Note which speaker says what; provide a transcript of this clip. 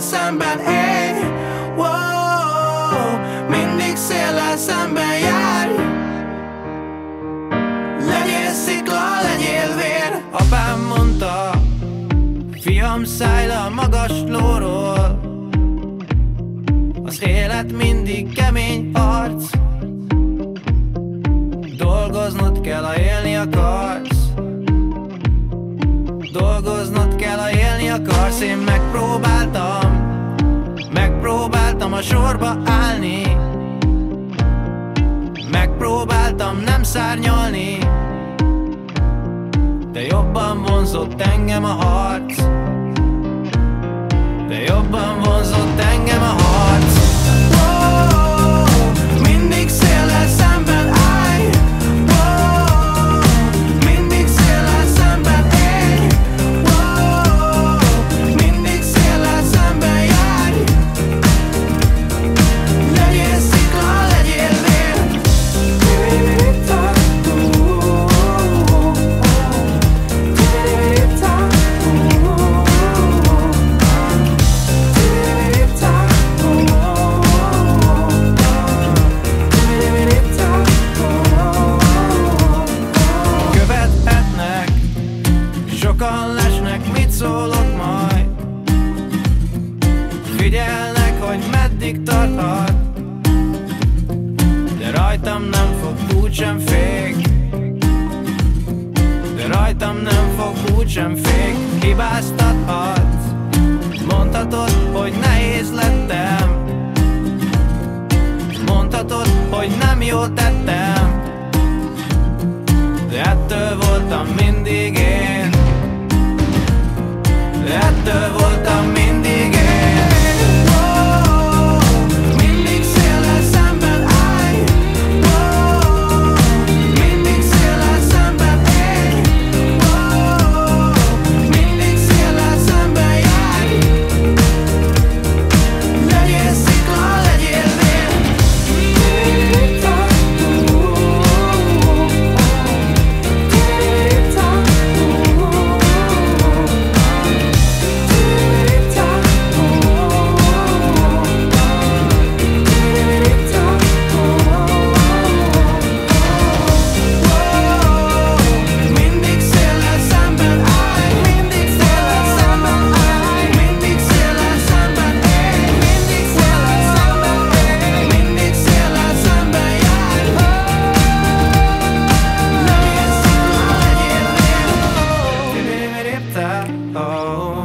Speaker 1: szemben élj, wow, mindig széllel szemben járj. Legyél szikla, legyél vér. Apám mondta, fiam, szállj le a magas lóról, az élet mindig kemény harc. Dolgoznod kell, ha élni akarsz. Dolgoznod kell, ha élni akarsz. Én megpróbáltam a sorba állni, megpróbáltam nem szárnyalni, de jobban vonzott engem a harc. De jobban vonzott engem a harc. Wow, mindig széllel szemben állj, wow, mindig széllel szemben élj, wow, mindig széllel szemben járj. Legyél szikla, legyél vér. Sokan lesnek, mit szólok majd? Figyelnek, hogy meddig tarthat, de rajtam nem fog, úgysem fék. De rajtam nem fog, úgysem fék. Hibáztathatsz, mondhatod, hogy nehéz lettem, mondhatod, hogy nem jól tettem, de ettől voltam mindig én. De ettől voltam mindig én. Wow, mindig széllel szemben állj, wow, mindig széllel szemben élj, wow, mindig széllel szemben járj. Legyél szikla, legyél vér. Oh